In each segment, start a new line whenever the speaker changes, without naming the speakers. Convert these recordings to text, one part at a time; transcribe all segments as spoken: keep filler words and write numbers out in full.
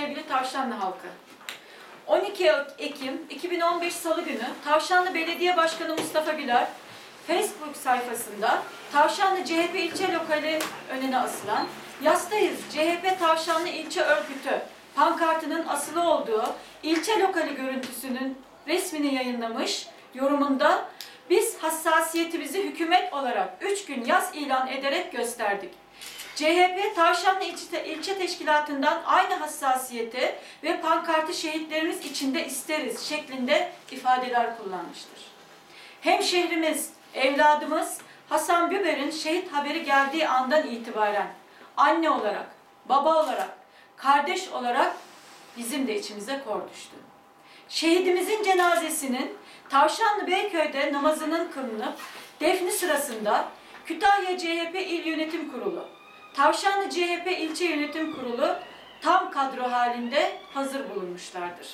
sevgili Tavşanlı halkı. on iki Ekim iki bin on beş Salı günü Tavşanlı Belediye Başkanı Mustafa Güler Facebook sayfasında Tavşanlı C H P ilçe lokali önüne asılan "Yastayız C H P Tavşanlı İlçe Örgütü" pankartının asılı olduğu ilçe lokali görüntüsünün resmini yayınlamış, yorumunda "Biz hassasiyetimizi hükümet olarak üç gün yas ilan ederek gösterdik. C H P Tavşanlı İlçe, İlçe Teşkilatı'ndan aynı hassasiyeti ve pankartı şehitlerimiz içinde isteriz" şeklinde ifadeler kullanmıştır. Hemşehrimiz, evladımız Hasan Büber'in şehit haberi geldiği andan itibaren anne olarak, baba olarak, kardeş olarak bizim de içimize kor düştü. Şehidimizin cenazesinin Tavşanlı Beyköy'de namazının kılınıp defni sırasında Kütahya C H P İl Yönetim Kurulu, Tavşanlı C H P İlçe Yönetim Kurulu tam kadro halinde hazır bulunmuşlardır.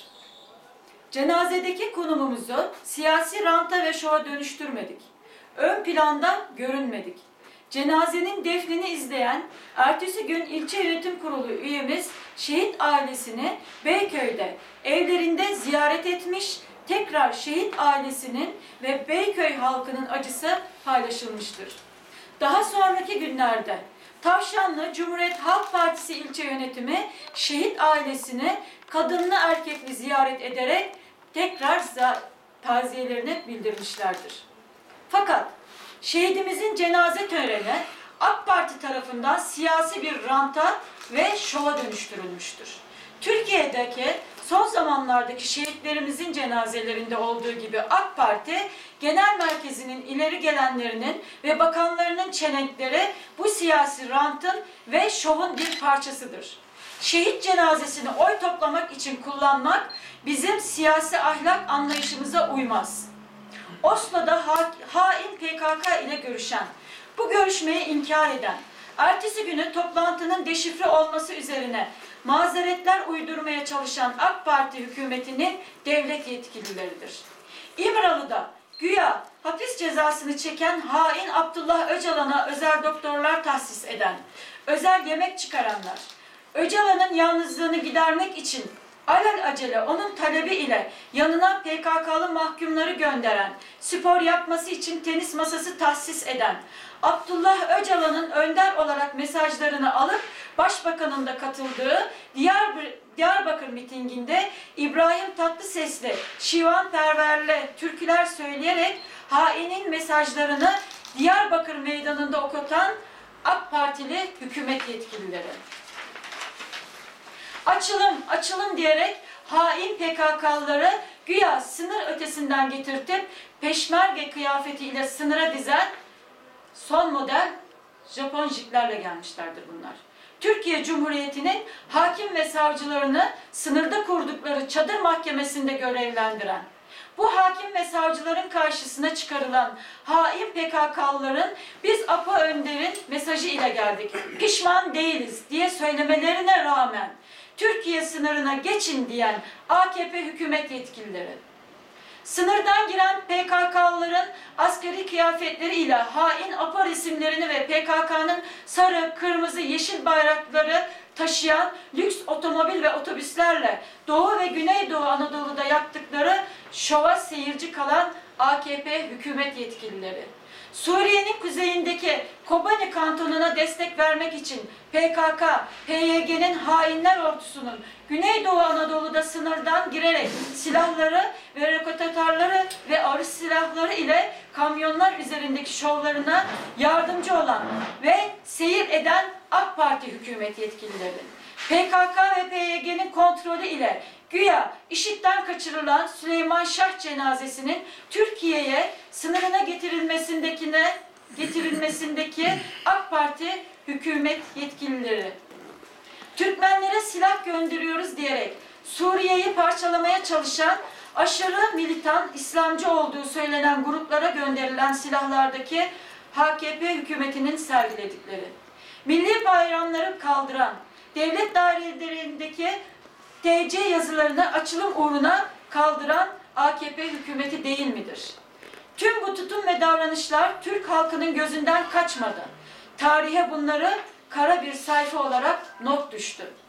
Cenazedeki konumumuzu siyasi ranta ve şova dönüştürmedik. Ön planda görünmedik. Cenazenin defnini izleyen, ertesi gün ilçe yönetim kurulu üyemiz şehit ailesini Beyköy'de evlerinde ziyaret etmiş, tekrar şehit ailesinin ve Beyköy halkının acısı paylaşılmıştır. Daha sonraki günlerde Tavşanlı Cumhuriyet Halk Partisi ilçe yönetimi şehit ailesini kadınlı erkekli ziyaret ederek tekrar taziyelerini bildirmişlerdir. Fakat şehidimizin cenaze töreni AK Parti tarafından siyasi bir ranta ve şova dönüştürülmüştür. Türkiye'deki son zamanlardaki şehitlerimizin cenazelerinde olduğu gibi AK Parti Genel Merkezi'nin ileri gelenlerinin ve bakanlarının çelenkleri bu siyasi rantın ve şovun bir parçasıdır. Şehit cenazesini oy toplamak için kullanmak bizim siyasi ahlak anlayışımıza uymaz. Oslo'da ha hain P K K ile görüşen, bu görüşmeyi inkar eden, ertesi günü toplantının deşifre olması üzerine mazeretler uydurmaya çalışan AK Parti hükümetinin devlet yetkilileridir. İmralı'da güya hapis cezasını çeken hain Abdullah Öcalan'a özel doktorlar tahsis eden, özel yemek çıkaranlar, Öcalan'ın yalnızlığını gidermek için alelacele onun talebi ile yanına P K K'lı mahkumları gönderen, spor yapması için tenis masası tahsis eden, Abdullah Öcalan'ın önder olarak mesajlarını alıp Başbakan'ın da katıldığı Diyarbakır, Diyarbakır mitinginde İbrahim Tatlıses'le, Şivan Perver'le türküler söyleyerek hainin mesajlarını Diyarbakır meydanında okutan AK Partili hükümet yetkilileri. Açılım, açılım diyerek hain P K K'lıları güya sınır ötesinden getirtip peşmerge kıyafetiyle sınıra dizen son model Japon jiplerle gelmişlerdir bunlar. Türkiye Cumhuriyeti'nin hakim ve savcılarını sınırda kurdukları çadır mahkemesinde görevlendiren, bu hakim ve savcıların karşısına çıkarılan hain P K K'lıların "Biz Apo Önder'in mesajı ile geldik, pişman değiliz" diye söylemelerine rağmen Türkiye sınırına geçin diyen A K P hükümet yetkilileri, sınırdan giren P K K'lıların askeri kıyafetleriyle hain APO isimlerini ve P K K'nın sarı, kırmızı, yeşil bayrakları taşıyan lüks otomobil ve otobüslerle Doğu ve Güneydoğu Anadolu'da yaptıkları şova seyirci kalan A K P hükümet yetkilileri, Suriye'nin kuzeyindeki Kobani kantonuna destek vermek için P K K, P Y G'nin hainler ordusunun Güneydoğu Anadolu'da sınırdan girerek silahları ve roket atarları ve ağır silahları ile kamyonlar üzerindeki şovlarına yardımcı olan ve seyir eden AK Parti hükümet yetkilileri, P K K ve P Y G'nin kontrolü ile güya IŞİD'den kaçırılan Süleyman Şah cenazesinin Türkiye'ye sınırına getirilmesindekine getirilmesindeki AK Parti hükümet yetkilileri, Türkmenlere silah gönderiyoruz diyerek Suriye'yi parçalamaya çalışan aşırı militan İslamcı olduğu söylenen gruplara gönderilen silahlardaki A K P hükümetinin sergiledikleri, milli bayramları kaldıran, devlet dairelerindeki T C yazılarını açılım uğruna kaldıran A K P hükümeti değil midir? Tüm bu tutum ve davranışlar Türk halkının gözünden kaçmadı. Tarihe bunları kara bir sayfa olarak not düştü.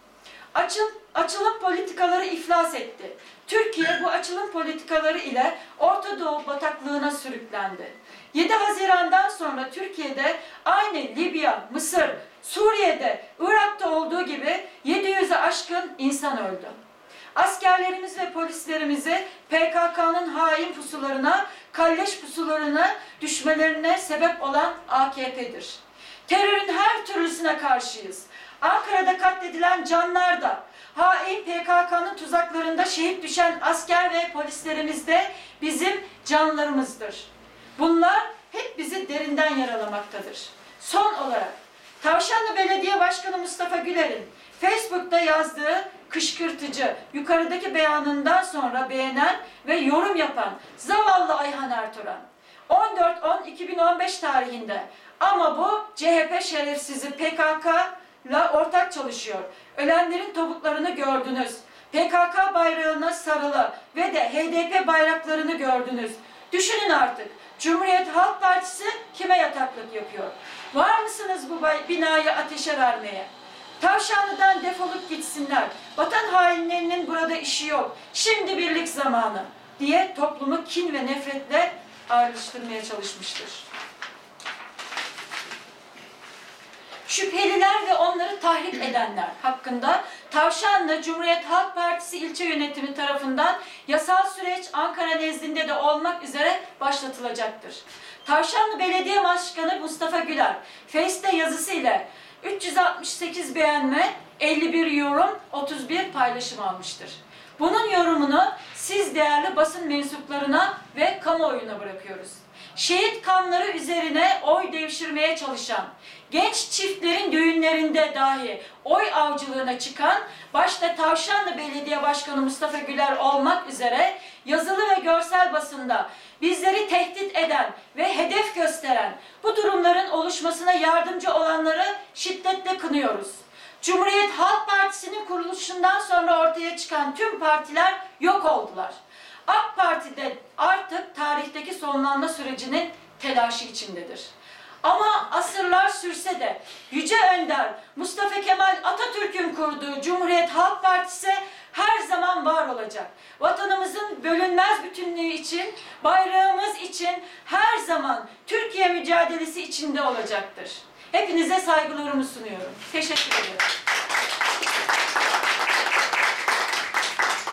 Açıl, açılım politikaları iflas etti. Türkiye bu açılım politikaları ile Orta Doğu bataklığına sürüklendi. yedi Haziran'dan sonra Türkiye'de aynı Libya, Mısır, Suriye'de, Irak'ta olduğu gibi yedi yüze aşkın insan öldü. Askerlerimiz ve polislerimizi P K K'nın hain pusularına, kalleş pusularına düşmelerine sebep olan A K P'dir. Terörün her türlüsüne karşıyız. Ankara'da katledilen canlar da, hain P K K'nın tuzaklarında şehit düşen asker ve polislerimiz de bizim canlarımızdır. Bunlar hep bizi derinden yaralamaktadır. Son olarak, Tavşanlı Belediye Başkanı Mustafa Güler'in Facebook'ta yazdığı kışkırtıcı, yukarıdaki beyanından sonra beğenen ve yorum yapan zavallı Ayhan Ertuğrul, on dört on iki bin on beş tarihinde ama bu C H P şerefsizi P K K'la ortak çalışıyor. Ölenlerin topuklarını gördünüz. P K K bayrağına sarılı ve de H D P bayraklarını gördünüz. Düşünün artık. Cumhuriyet Halk Partisi kime yataklık yapıyor? Var mısınız bu binayı ateşe vermeye? Tavşanlı'dan defolup gitsinler. Vatan hainlerinin burada işi yok. Şimdi birlik zamanı diye toplumu kin ve nefretle ayrıştırmaya çalışmıştır. Şüpheliler ve onları tahrik edenler hakkında Tavşanlı Cumhuriyet Halk Partisi ilçe yönetimi tarafından yasal süreç Ankara nezdinde de olmak üzere başlatılacaktır. Tavşanlı Belediye Başkanı Mustafa Güler, Face'te yazısı ile üç yüz altmış sekiz beğenme, elli bir yorum, otuz bir paylaşım almıştır. Bunun yorumunu siz değerli basın mensuplarına ve kamuoyuna bırakıyoruz. Şehit kanları üzerine oy devşirmeye çalışan, genç çiftlerin düğünlerinde dahi oy avcılığına çıkan, başta Tavşanlı Belediye Başkanı Mustafa Güler olmak üzere yazılı ve görsel basında bizleri tehdit eden ve hedef gösteren bu durumların oluşmasına yardımcı olanları şiddetle kınıyoruz. Cumhuriyet Halk Partisi'nin kuruluşundan sonra ortaya çıkan tüm partiler yok oldular. AK Parti de artık tarihteki sonlanma sürecinin telaşı içindedir. Ama asırlar sürse de Yüce Önder Mustafa Kemal Atatürk'ün kurduğu Cumhuriyet Halk Partisi her zaman var olacak. Vatanımızın bölünmez bütünlüğü için, bayrağımız için her zaman Türkiye mücadelesi içinde olacaktır. Hepinize saygılarımı sunuyorum. Teşekkür ederim.